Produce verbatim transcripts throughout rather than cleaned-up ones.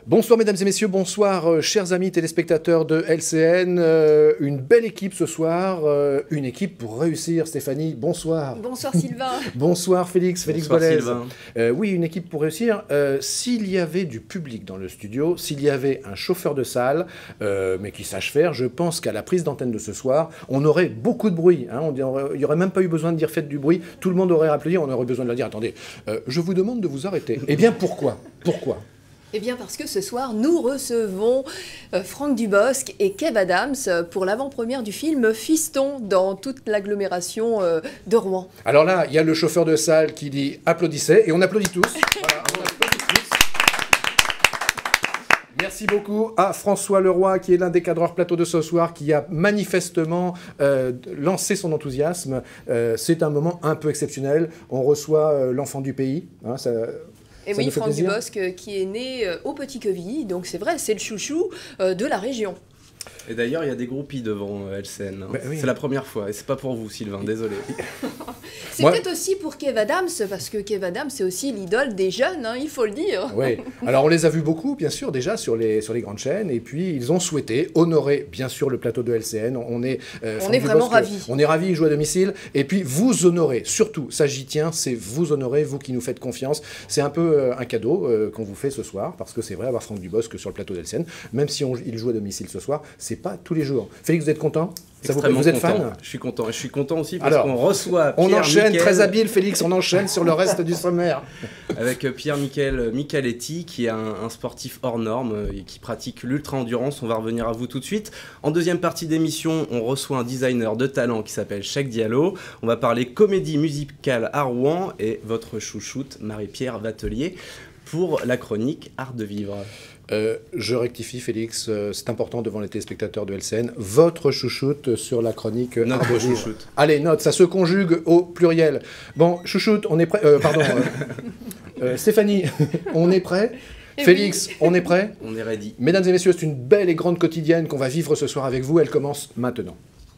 Bonsoir mesdames et messieurs, bonsoir euh, chers amis téléspectateurs de L C N. Euh, une belle équipe ce soir, euh, une équipe pour réussir. Stéphanie, bonsoir. Bonsoir Sylvain. Bonsoir Félix, Félix Bonsoir Bollez. Sylvain. Euh, oui, une équipe pour réussir. Euh, s'il y avait du public dans le studio, s'il y avait un chauffeur de salle, euh, mais qui sache faire, je pense qu'à la prise d'antenne de ce soir, on aurait beaucoup de bruit. Hein, on aurait, il n'y aurait même pas eu besoin de dire faites du bruit. Tout le monde aurait applaudi, on aurait besoin de leur dire attendez, euh, je vous demande de vous arrêter. Eh bien pourquoi Pourquoi Eh bien parce que ce soir, nous recevons euh, Franck Dubosc et Kev Adams pour l'avant-première du film Fiston dans toute l'agglomération euh, de Rouen. Alors là, il y a le chauffeur de salle qui dit applaudissez et on applaudit tous. Voilà, on applaudit tous. Merci beaucoup à François Leroy qui est l'un des cadreurs plateau de ce soir qui a manifestement euh, lancé son enthousiasme. Euh, C'est un moment un peu exceptionnel. On reçoit euh, l'enfant du pays. Hein, ça, Et ça oui, nous fait Franck plaisir. Dubosc euh, qui est né euh, au Petit-Quevilly, donc c'est vrai, c'est le chouchou euh, de la région. Et d'ailleurs, il y a des groupies devant euh, L C N. Hein. Bah oui. C'est la première fois, et c'est pas pour vous, Sylvain, désolé. C'est Moi- peut-être aussi pour Kev Adams, parce que Kev Adams, c'est aussi l'idole des jeunes, hein, il faut le dire. Oui. Alors on les a vus beaucoup, bien sûr, déjà sur les, sur les grandes chaînes, et puis ils ont souhaité honorer, bien sûr, le plateau de L C N. On est, euh, On Franck est vraiment Dubosc, ravis. On est ravis, il joue à domicile, et puis vous honorer, surtout, ça j'y tiens, c'est vous honorer, vous qui nous faites confiance. C'est un peu euh, un cadeau euh, qu'on vous fait ce soir, parce que c'est vrai, avoir Franck Dubosc sur le plateau de L C N, même si on, il joue à domicile ce soir, c'est pas tous les jours. Félix, vous êtes content? Ça vous, Extrêmement vous êtes content. fan? Je suis content. Et je suis content aussi parce Alors, qu'on reçoit On Pierre enchaîne, Miquel, très habile Félix, on enchaîne sur le reste du sommaire. avec Pierre Miquel Micheletti, qui est un, un sportif hors norme euh, et qui pratique l'ultra-endurance. On va revenir à vous tout de suite. En deuxième partie d'émission, on reçoit un designer de talent qui s'appelle Cheikh Diallo. On va parler comédie musicale à Rouen et votre chouchoute Marie-Pierre Vatelier pour la chronique Art de vivre. Euh, je rectifie, Félix, euh, c'est important devant les téléspectateurs de L C N. Votre chouchoute sur la chronique euh, Notre Art de vivre. chouchoute. Allez, note, ça se conjugue au pluriel. Bon, chouchoute, on est prêt. Euh, pardon. euh, euh, Stéphanie, on est prêt. Eh Félix, oui. on est prêt. On est ready. Mesdames et messieurs, c'est une belle et grande quotidienne qu'on va vivre ce soir avec vous. Elle commence maintenant.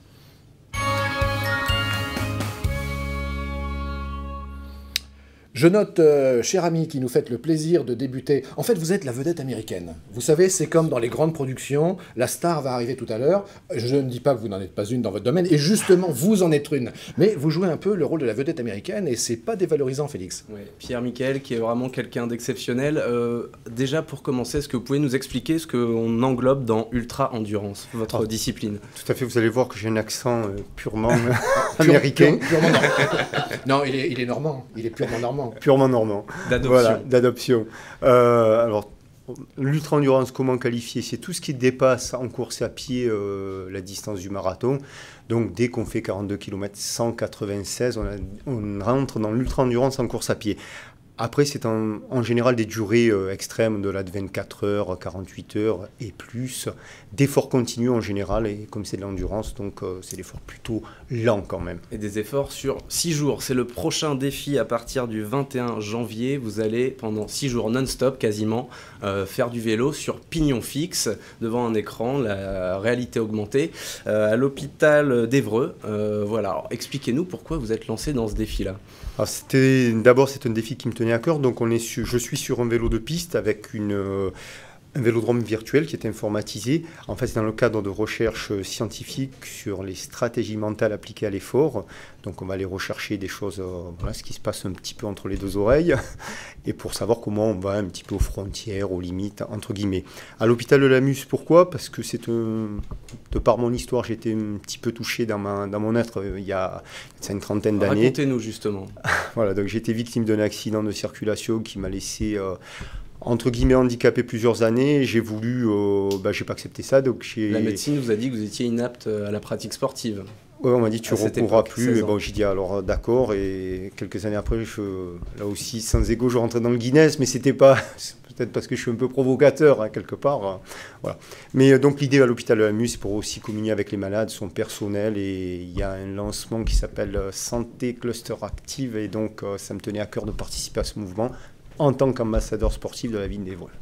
Je note, euh, cher ami, qui nous faites le plaisir de débuter. En fait, vous êtes la vedette américaine. Vous savez, c'est comme dans les grandes productions. La star va arriver tout à l'heure. Je ne dis pas que vous n'en êtes pas une dans votre domaine. Et justement, vous en êtes une. Mais vous jouez un peu le rôle de la vedette américaine. Et c'est pas dévalorisant, Félix. Ouais, Pierre Miquel, qui est vraiment quelqu'un d'exceptionnel. Euh, déjà, pour commencer, est-ce que vous pouvez nous expliquer ce qu'on englobe dans Ultra Endurance, votre Oh. discipline? Tout à fait, vous allez voir que j'ai un accent euh, purement américain, Pure- purement normand. Non, il est, il est normand. Il est purement normand. purement normand. D'adoption. Voilà, d'adoption. Euh, alors, l'ultra-endurance, comment qualifier? C'est tout ce qui dépasse en course à pied euh, la distance du marathon. Donc, dès qu'on fait quarante-deux kilomètres, cent quatre-vingt-seize, on, a- on rentre dans l'ultra-endurance en course à pied. Après, c'est en, en général des durées euh, extrêmes, de là de vingt-quatre heures, quarante-huit heures et plus, d'efforts continus en général, et comme c'est de l'endurance, donc euh, c'est l'effort plutôt lent quand même. Et des efforts sur six jours. C'est le prochain défi à partir du vingt et un janvier. Vous allez, pendant six jours non-stop quasiment, euh, faire du vélo sur pignon fixe, devant un écran, la réalité augmentée, euh, à l'hôpital d'Évreux. Euh, voilà, alors expliquez-nous pourquoi vous êtes lancé dans ce défi-là. Alors, c'était, d'abord, c'est un défi qui me tenait à cœur, donc on est su- je suis sur un vélo de piste avec une... euh, un vélodrome virtuel qui est informatisé. En fait, c'est dans le cadre de recherches scientifiques sur les stratégies mentales appliquées à l'effort. Donc, on va aller rechercher des choses, euh, voilà, ce qui se passe un petit peu entre les deux oreilles, et pour savoir comment on va un petit peu aux frontières, aux limites, entre guillemets. À l'hôpital de la Muse, pourquoi? Parce que c'est un... de par mon histoire, j'ai été un petit peu touché dans, ma... dans mon être euh, il y a c'est une trentaine d'années. Racontez-nous justement. Voilà, donc j'ai été victime d'un accident de circulation qui m'a laissé... Euh, entre guillemets handicapé plusieurs années, j'ai voulu, euh, bah, j'ai pas accepté ça, donc j'ai... La médecine vous a dit que vous étiez inapte à la pratique sportive. Ouais, on m'a dit tu À cette recourras époque, plus, seize et ans. bon, j'ai dit alors euh, d'accord, et quelques années après, je, là aussi sans égo, je rentrais dans le Guinness, mais c'était pas, c'est peut-être parce que je suis un peu provocateur hein, quelque part, euh, voilà. Mais euh, donc l'idée à l'hôpital de la Muse, c'est pour aussi communier avec les malades, son personnel, et il y a un lancement qui s'appelle euh, Santé Cluster Active, et donc euh, ça me tenait à cœur de participer à ce mouvement en tant qu'ambassadeur sportif de la ville d'Évreux.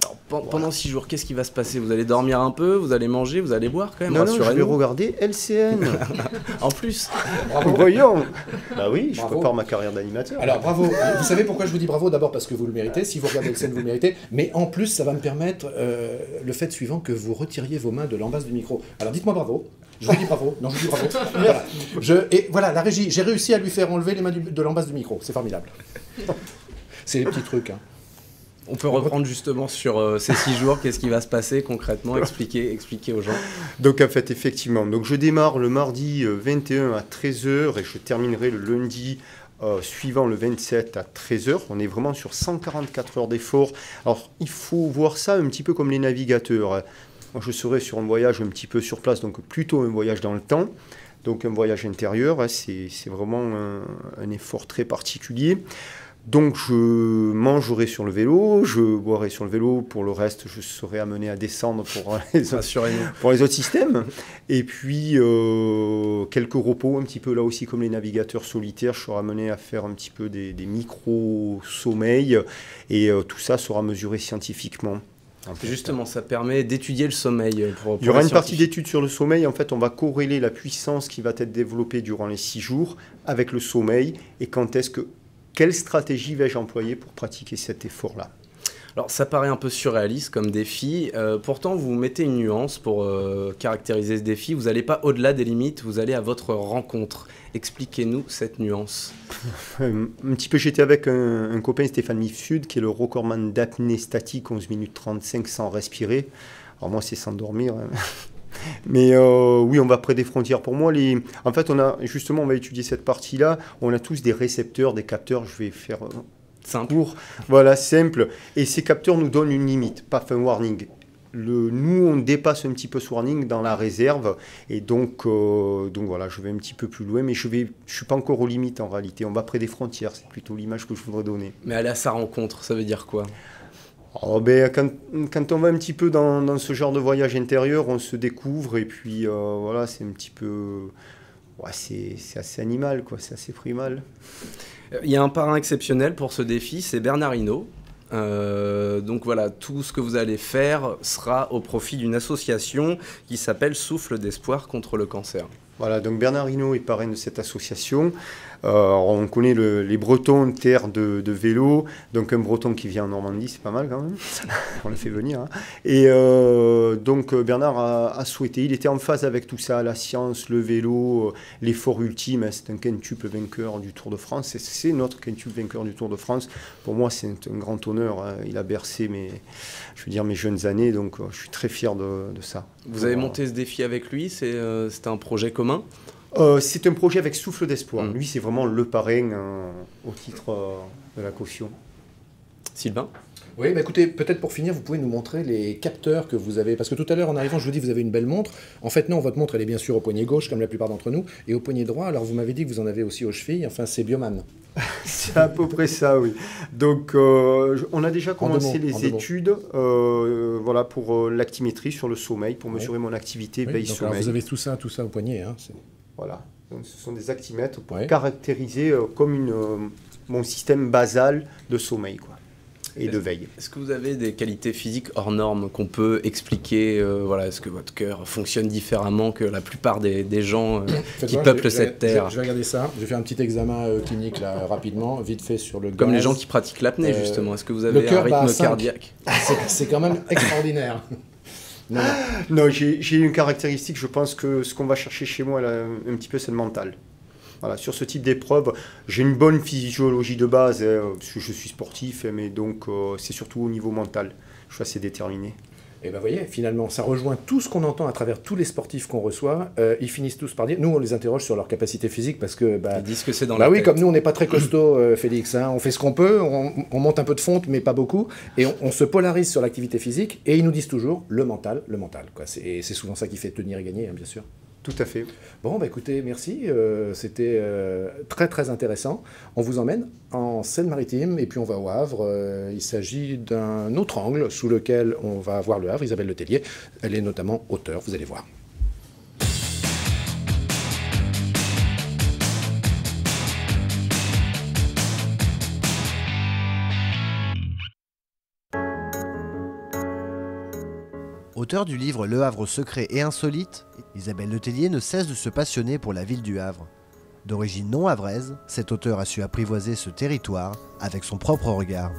Alors, pe- pendant six jours, qu'est-ce qui va se passer? Vous allez dormir un peu, vous allez manger, vous allez boire quand même, Non, non, je vais rassurez-nous. regarder L C N. En plus, Voyons. Bah oui, je Bravo. prépare ma carrière d'animateur. Alors bravo, vous savez pourquoi je vous dis bravo? D'abord parce que vous le méritez, si vous regardez le scène vous le méritez, mais en plus ça va me permettre euh, le fait suivant que vous retiriez vos mains de l'embase du micro. Alors dites-moi bravo, je vous dis bravo, non je vous dis bravo. Voilà. Je, et voilà, la régie, j'ai réussi à lui faire enlever les mains du- de l'embase du micro, c'est formidable. C'est les petits trucs. Hein. on peut reprendre justement sur euh, ces six jours, qu'est-ce qui va se passer concrètement, expliquer, expliquer aux gens. Donc en fait, effectivement, donc je démarre le mardi euh, vingt et un à treize heures et je terminerai le lundi euh, suivant le vingt-sept à treize heures. On est vraiment sur cent quarante-quatre heures d'effort. Alors il faut voir ça un petit peu comme les navigateurs. Moi, je serai sur un voyage un petit peu sur place, donc plutôt un voyage dans le temps. Donc un voyage intérieur, hein, c'est c'est vraiment un, un effort très particulier. Donc je mangerai sur le vélo, je boirai sur le vélo, pour le reste je serai amené à descendre pour les autres, Rassurez-nous. pour les autres systèmes. Et puis euh, quelques repos, un petit peu là aussi comme les navigateurs solitaires, je serai amené à faire un petit peu des, des micro-sommeils et euh, tout ça sera mesuré scientifiquement. En fait. Justement, ça permet d'étudier le sommeil. Pour, pour Il y aura les une partie scientifiques. d'études sur le sommeil. En fait, on va corréler la puissance qui va être développée durant les six jours avec le sommeil et quand est-ce que quelle stratégie vais-je employer pour pratiquer cet effort-là? Alors, ça paraît un peu surréaliste comme défi. Euh, pourtant, vous mettez une nuance pour euh, caractériser ce défi. Vous n'allez pas au-delà des limites, vous allez à votre rencontre. Expliquez-nous cette nuance. Un, un petit peu, j'étais avec un, un copain, Stéphane Mifsud, qui est le recordman d'apnée statique, onze minutes trente-cinq sans respirer. Alors moi, c'est sans dormir. Hein. Mais euh, oui, on va près des frontières. Pour moi, les... en fait, on a justement, on va étudier cette partie-là. On a tous des récepteurs, des capteurs. Je vais faire euh, Simple. court, voilà, simple. Et ces capteurs nous donnent une limite, pas un warning. Le, nous, on dépasse un petit peu ce warning dans la réserve. Et donc, euh, donc voilà, je vais un petit peu plus loin. Mais je ne je suis pas encore aux limites en réalité. On va près des frontières. C'est plutôt l'image que je voudrais donner. Mais aller à sa rencontre, ça veut dire quoi? Oh, ben, quand, quand on va un petit peu dans, dans ce genre de voyage intérieur, on se découvre et puis euh, voilà, c'est un petit peu... Ouais, c'est c'est assez animal, quoi, c'est assez primal. Il y a un parrain exceptionnel pour ce défi, c'est Bernard Hinault. Euh, donc voilà, tout ce que vous allez faire sera au profit d'une association qui s'appelle Souffle d'espoir contre le cancer. Voilà, donc Bernard Hinault est parrain de cette association. Euh, on connaît le, les Bretons, terre de, de vélo, donc un Breton qui vient en Normandie, c'est pas mal quand même, on le fait venir. Hein. Et euh, donc Bernard a, a souhaité, il était en phase avec tout ça, la science, le vélo, l'effort ultime, hein, c'est un quintuple vainqueur du Tour de France, c'est, c'est notre quintuple vainqueur du Tour de France. Pour moi, c'est un, un grand honneur, hein. Il a bercé mes, je veux dire, mes jeunes années, donc euh, je suis très fier de, de ça. Vous avez Bon, monté ce défi avec lui, c'est euh, c'était un projet commun? Euh, c'est un projet avec Souffle d'espoir. Mmh. Lui, c'est vraiment le parrain euh, au titre euh, de la caution. Sylvain? Oui, bah écoutez, peut-être pour finir, vous pouvez nous montrer les capteurs que vous avez. Parce que tout à l'heure, en arrivant, je vous dis, vous avez une belle montre. En fait, non, votre montre, elle est bien sûr au poignet gauche, comme la plupart d'entre nous, et au poignet droit. Alors, vous m'avez dit que vous en avez aussi aux chevilles. Enfin, c'est Bioman. C'est à peu près ça, oui. Donc, euh, on a déjà En deux commencé mots, en les deux mots. études euh, voilà, pour euh, l'actimétrie sur le sommeil, pour Oui. mesurer mon activité Oui, donc, alors, veille-sommeil. vous avez tout ça, tout ça au poignet. Hein, c'est- Voilà. Donc, ce sont des actimètres pour Ouais. caractériser euh, comme une, euh, mon système basal de sommeil quoi, et de veille. Est-ce que vous avez des qualités physiques hors normes qu'on peut expliquer euh, voilà, est-ce que votre cœur fonctionne différemment que la plupart des, des gens euh, Faites qui voir, peuplent je vais- je vais- cette terre? Je vais regarder ça. Je vais faire un petit examen euh, clinique là, rapidement, vite fait sur le Comme les gaz. gens qui pratiquent l'apnée, Euh, justement. Est-ce que vous le avez un cœur bat à rythme cinq. cardiaque? C'est- C'est quand même extraordinaire. Non, non. Non, j'ai j'ai une caractéristique, je pense que ce qu'on va chercher chez moi, là, un petit peu, c'est le mental. Voilà, sur ce type d'épreuve, j'ai une bonne physiologie de base, hein, parce que je suis sportif, hein, mais donc euh, c'est surtout au niveau mental. Je suis assez déterminé. Et ben vous voyez, finalement, ça rejoint tout ce qu'on entend à travers tous les sportifs qu'on reçoit. Euh, ils finissent tous par dire, nous on les interroge sur leur capacité physique parce que... Bah, Ils disent que c'est dans bah la oui, tête. comme nous on n'est pas très costaud, euh, Félix, hein, on fait ce qu'on peut, on, on monte un peu de fonte, mais pas beaucoup, et on, on se polarise sur l'activité physique, et ils nous disent toujours le mental, le mental. Quoi. C'est, et c'est souvent ça qui fait tenir et gagner, hein, bien sûr. Tout à fait. Bon, bah écoutez, merci, euh, c'était euh, très très intéressant. On vous emmène en Seine-Maritime et puis on va au Havre. Euh, il s'agit d'un autre angle sous lequel on va voir le Havre, Isabelle Letellier. Elle est notamment auteure, vous allez voir. Auteure du livre Le Havre secret et insolite, Isabelle Letellier ne cesse de se passionner pour la ville du Havre. D'origine non havraise, cet auteur a su apprivoiser ce territoire avec son propre regard.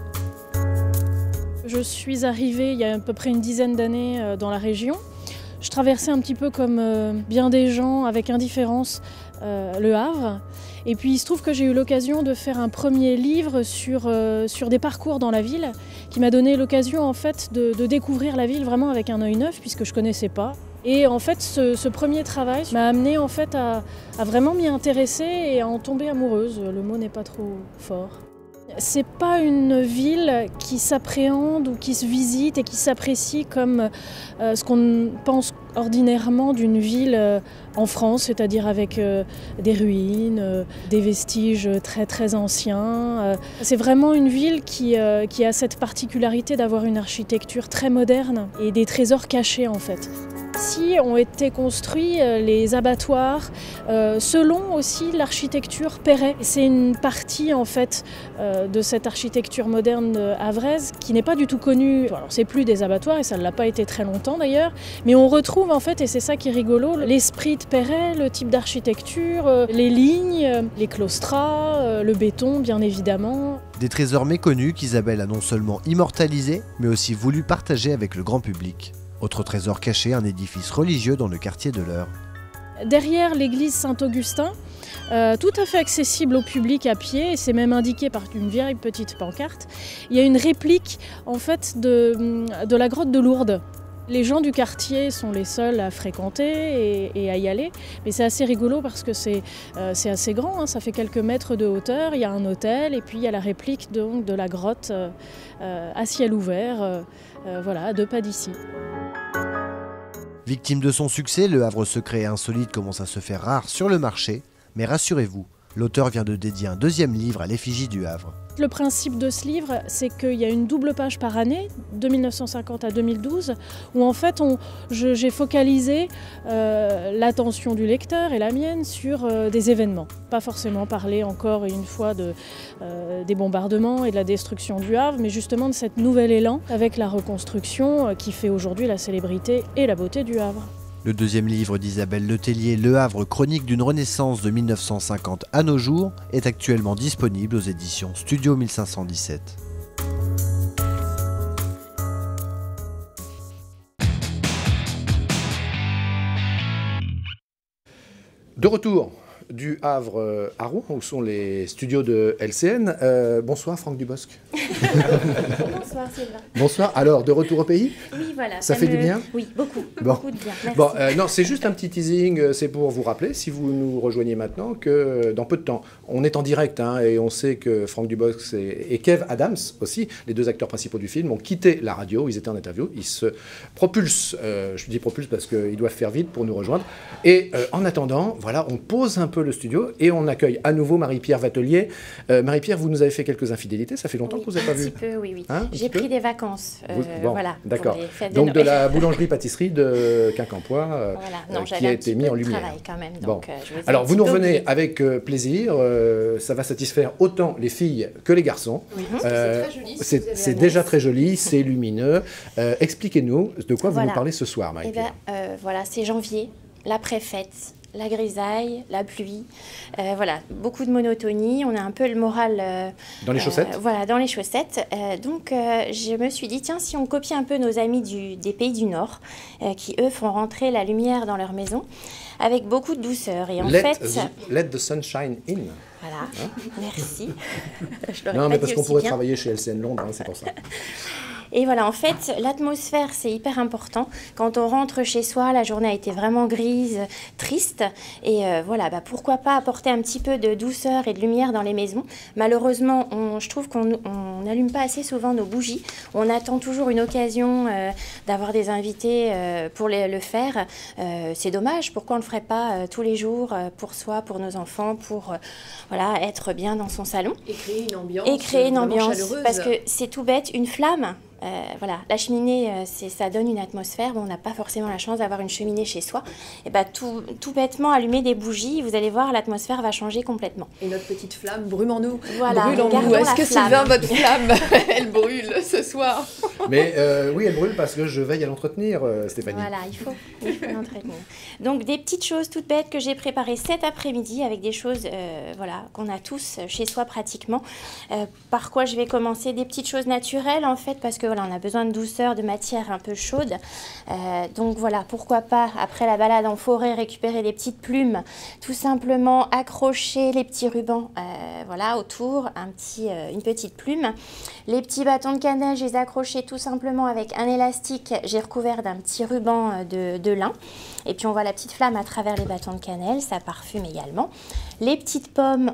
Je suis arrivée il y a à peu près une dizaine d'années dans la région. Je traversais un petit peu comme bien des gens, avec indifférence, euh, le Havre. Et puis il se trouve que j'ai eu l'occasion de faire un premier livre sur, euh, sur des parcours dans la ville, qui m'a donné l'occasion en fait de, de découvrir la ville vraiment avec un œil neuf, puisque je ne connaissais pas. Et en fait, ce, ce premier travail m'a amené en fait à, à vraiment m'y intéresser et à en tomber amoureuse. Le mot n'est pas trop fort. C'est pas une ville qui s'appréhende ou qui se visite et qui s'apprécie comme euh, ce qu'on pense ordinairement d'une ville euh, en France, c'est-à-dire avec euh, des ruines, euh, des vestiges très très anciens. Euh, c'est vraiment une ville qui, euh, qui a cette particularité d'avoir une architecture très moderne et des trésors cachés en fait. Ici ont été construits les abattoirs euh, selon aussi l'architecture Perret. C'est une partie en fait euh, de cette architecture moderne havraise qui n'est pas du tout connue. Alors c'est plus des abattoirs et ça ne l'a pas été très longtemps d'ailleurs, mais on retrouve en fait, et c'est ça qui est rigolo, l'esprit de Perret, le type d'architecture, euh, les lignes, les claustras, euh, le béton bien évidemment. Des trésors méconnus qu'Isabelle a non seulement immortalisés, mais aussi voulu partager avec le grand public. Autre trésor caché, un édifice religieux dans le quartier de l'Eure. Derrière l'église Saint-Augustin, euh, tout à fait accessible au public à pied, et c'est même indiqué par une vieille petite pancarte, il y a une réplique en fait de, de la grotte de Lourdes. Les gens du quartier sont les seuls à fréquenter et, et à y aller, mais c'est assez rigolo parce que c'est euh, c'est assez grand, hein, ça fait quelques mètres de hauteur, il y a un hôtel et puis il y a la réplique donc, de la grotte euh, euh, à ciel ouvert, euh, euh, voilà, à deux pas d'ici. Victime de son succès, Le Havre secret et insolite commence à se faire rare sur le marché, mais rassurez-vous, l'auteur vient de dédier un deuxième livre à l'effigie du Havre. Le principe de ce livre, c'est qu'il y a une double page par année, de mille neuf cent cinquante à deux mille douze, où en fait on, je, j'ai focalisé euh, l'attention du lecteur et la mienne sur euh, des événements. Pas forcément parler encore une fois de, euh, des bombardements et de la destruction du Havre, mais justement de cette nouvel élan avec la reconstruction euh, qui fait aujourd'hui la célébrité et la beauté du Havre. Le deuxième livre d'Isabelle Letellier, Le Havre, chronique d'une renaissance de mille neuf cent cinquante à nos jours, est actuellement disponible aux éditions Studio mille cinq cent dix-sept. De retour du Havre à Rouen, où sont les studios de L C N. Euh, bonsoir Franck Dubosc. Bonsoir Sylvain. Bonsoir. Alors, de retour au pays? Oui, voilà. Ça, ça fait me... du bien? Oui, beaucoup. Bon. Beaucoup de bien. Merci. Bon, euh, non, c'est juste un petit teasing. C'est pour vous rappeler, si vous nous rejoignez maintenant, que dans peu de temps, on est en direct hein, et on sait que Franck Dubosc et, et Kev Adams aussi, les deux acteurs principaux du film, ont quitté la radio. Ils étaient en interview. Ils se propulsent. Euh, je dis propulsent parce qu'ils doivent faire vite pour nous rejoindre. Et euh, en attendant, voilà, on pose un peu le studio et on accueille à nouveau Marie-Pierre Vatelier. Euh, Marie-Pierre, vous nous avez fait quelques infidélités. Ça fait longtemps oui, que vous n'avez pas vu. Un petit peu, oui, oui. Hein, J'ai pris peu des vacances. Euh, vous, bon, voilà. D'accord. De donc de la boulangerie-pâtisserie de Quincampoix euh, voilà. non, euh, qui a été mis en lumière. Travail quand même. Bon. Donc, euh, je Alors vous nous revenez oublié. avec euh, plaisir. Euh, ça va satisfaire autant les filles que les garçons. Oui, euh, c'est très joli. C'est si déjà très joli, c'est lumineux. Euh, Expliquez-nous de quoi voilà. vous nous parlez ce soir, Marie-Pierre. Eh ben, euh, voilà, c'est janvier, la préfète. La grisaille, la pluie, euh, voilà, beaucoup de monotonie, on a un peu le moral... Euh, dans les chaussettes euh, Voilà, dans les chaussettes. Euh, donc, euh, je me suis dit, tiens, si on copie un peu nos amis du, des pays du Nord, euh, qui, eux, font rentrer la lumière dans leur maison, avec beaucoup de douceur. Et en let, fait... The, let the sunshine in. Voilà, hein merci. Je non, mais parce qu'on pourrait bien. travailler chez L C N Londres, hein, c'est pour ça. Et voilà, en fait, l'atmosphère, c'est hyper important. Quand on rentre chez soi, la journée a été vraiment grise, triste. Et euh, voilà, bah, pourquoi pas apporter un petit peu de douceur et de lumière dans les maisons. Malheureusement, on, je trouve qu'on n'allume pas assez souvent nos bougies. On attend toujours une occasion euh, d'avoir des invités euh, pour les, le faire. Euh, c'est dommage, pourquoi on ne le ferait pas euh, tous les jours euh, pour soi, pour nos enfants, pour euh, voilà, être bien dans son salon. Et créer une ambiance Et créer une ambiance, chaleureuse. parce que c'est tout bête, une flamme. Euh, voilà, la cheminée, euh, c'est, ça donne une atmosphère. Bon, on n'a pas forcément la chance d'avoir une cheminée chez soi. Et bah, tout, tout bêtement, allumer des bougies, vous allez voir, l'atmosphère va changer complètement. Et notre petite flamme brûle en nous. Voilà, brûle en gardons nous. Est-ce la que flamme. Sylvain, votre flamme, elle brûle ce soir? Mais euh, oui, elle brûle parce que je veille à l'entretenir, euh, Stéphanie. Voilà, il faut, il faut l'entretenir. Donc, des petites choses toutes bêtes que j'ai préparées cet après-midi avec des choses euh, voilà, qu'on a tous chez soi pratiquement. Euh, par quoi je vais commencer? Des petites choses naturelles, en fait, parce que voilà, on a besoin de douceur, de matière un peu chaude. Euh, donc voilà, pourquoi pas, après la balade en forêt, récupérer des petites plumes, tout simplement accrocher les petits rubans euh, voilà, autour, un petit, euh, une petite plume. Les petits bâtons de cannelle, je les ai accrochés tout simplement avec un élastique, j'ai recouvert d'un petit ruban de, de lin. Et puis on voit la petite flamme à travers les bâtons de cannelle, ça parfume également. Les petites pommes,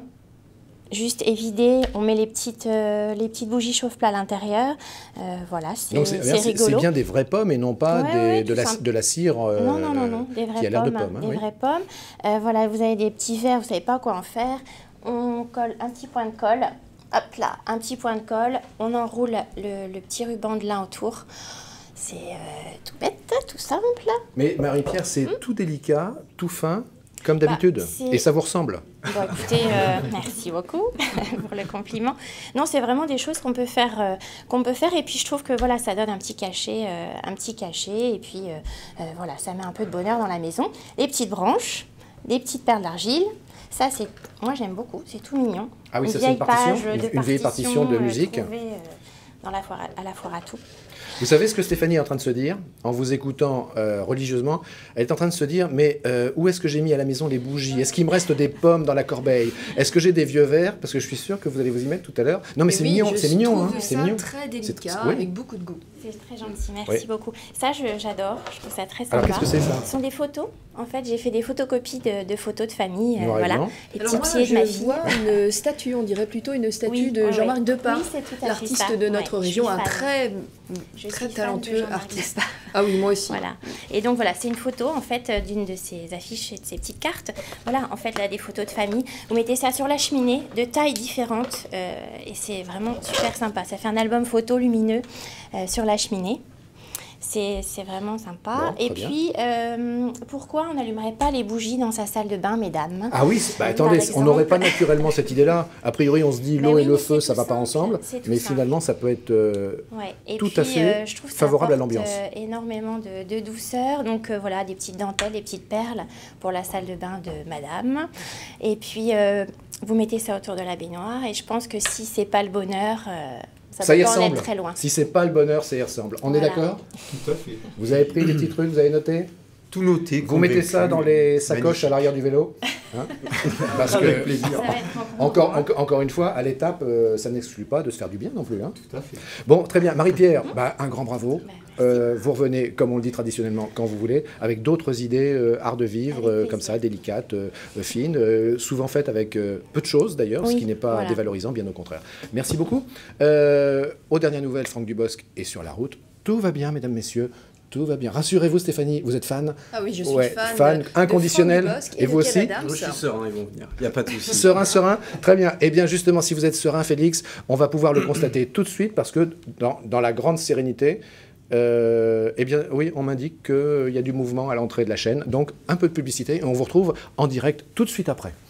juste évidées, on met les petites, euh, les petites bougies chauffe-plat à l'intérieur. Euh, voilà, c'est rigolo. C'est bien des vraies pommes et non pas ouais, des, ouais, de, la, de la cire euh, non, non, non, non, des vraies qui a l'air de pommes, pommes. Hein, des oui. vraies pommes. Euh, voilà, vous avez des petits verres, vous ne savez pas quoi en faire. On colle un petit point de colle. Hop là, un petit point de colle. On enroule le, le petit ruban de lin autour. C'est euh, tout bête, tout simple. Mais Marie-Pierre, c'est Hum. tout délicat, tout fin, comme d'habitude. Bah, et ça vous ressemble. Bon, écoutez, euh, merci beaucoup pour le compliment. Non, c'est vraiment des choses qu'on peut faire, euh, qu'on peut faire. Et puis, je trouve que voilà, ça donne un petit cachet, euh, un petit cachet. Et puis, euh, euh, voilà, ça met un peu de bonheur dans la maison. Les petites branches, des petites perles d'argile. Ça, c'est, moi, j'aime beaucoup. C'est tout mignon. Ah oui, une ça c'est une partition, page de une, une vieille partition de euh, musique. trouvée, euh, dans la foire à, à la foire à tout. Vous savez ce que Stéphanie est en train de se dire en vous écoutant euh, religieusement? Elle est en train de se dire, mais euh, où est-ce que j'ai mis à la maison les bougies? Est-ce qu'il me reste des pommes dans la corbeille? Est-ce que j'ai des vieux verres? Parce que je suis sûr que vous allez vous y mettre tout à l'heure. Non mais c'est oui, mignon, c'est mignon. Hein, c'est mignon. Très délicat, oui. avec beaucoup de goût. C'est très gentil, merci Oui. beaucoup. Ça, je- j'adore, je trouve ça très sympa. Alors qu'est-ce que c'est ça? Ce sont des photos. En fait, j'ai fait des photocopies de, de photos de famille. euh, Noir et voilà. blanc. Les Alors petits moi, pieds de ma je fille. vois une statue, on dirait plutôt une statue Oui, de ouais, Jean-Marc ouais. Depart, Oui, c'est tout à fait l'artiste ça. de notre Ouais, je région, suis un fan. très, Je très suis fan de talentueux Jean-Marc artiste. Depart. Ah oui, moi aussi. Voilà. Et donc voilà, c'est une photo en fait euh, d'une de ces affiches et de ces petites cartes. Voilà, en fait là des photos de famille. Vous mettez ça sur la cheminée, de tailles différentes, euh, et c'est vraiment super sympa. Ça fait un album photo lumineux euh, sur la cheminée. C'est c'est vraiment sympa. Bon, et très bien. puis, euh, pourquoi on n'allumerait pas les bougies dans sa salle de bain, mesdames? Ah oui, c'est- bah, attendez, Par on n'aurait exemple. pas naturellement cette idée-là. A priori, on se dit Mais l'eau oui, et le mais feu, c'est ça tout va pas simple, ensemble. c'est tout Mais simple. finalement, ça peut être euh, Ouais. Et tout puis, à fait euh, je trouve que ça favorable à apporte, l'ambiance. euh, énormément de, de douceur. Donc euh, voilà, des petites dentelles, des petites perles pour la salle de bain de madame. Et puis, euh, vous mettez ça autour de la baignoire. Et je pense que si c'est pas le bonheur, euh, ça, Ça peut y pas en ressemble. être très loin. Si c'est pas le bonheur, ça y ressemble. On est Voilà. d'accord? Tout à fait. Vous avez pris des petits trucs, vous avez noté? Tout noté. Vous mettez convaincu. ça dans les sacoches Magnifique. à l'arrière du vélo, hein? Parce Avec que plaisir. Ça va être encore- encore, encore, encore une fois, à l'étape, euh, ça n'exclut pas de se faire du bien non plus. Hein. Tout à fait. Bon, très bien. Marie-Pierre, bah, un grand bravo. Bah, merci. Euh, vous revenez, comme on le dit traditionnellement, quand vous voulez, avec d'autres idées, euh, art de vivre, Avec euh, plaisir. comme ça, délicates, euh, euh, fines, euh, souvent faites avec euh, peu de choses d'ailleurs, ce Oui, qui n'est pas voilà. dévalorisant, bien au contraire. Merci beaucoup. Euh, aux dernières nouvelles, Franck Dubosc est sur la route. Tout va bien, mesdames, messieurs. Tout va bien. Rassurez-vous, Stéphanie, vous êtes fan? Ah oui, je suis Ouais, fan, fan de inconditionnel. Franck Dubosc Et de vous aussi? Kev Adams. Moi, je suis serein, ils vont venir. Il n'y a pas de souci. Serein, serein. Très bien. Eh bien, justement, si vous êtes serein, Félix, on va pouvoir le constater tout de suite parce que dans, dans la grande sérénité, euh, eh bien, oui, on m'indique qu'il y a du mouvement à l'entrée de la chaîne. Donc, un peu de publicité et on vous retrouve en direct tout de suite après.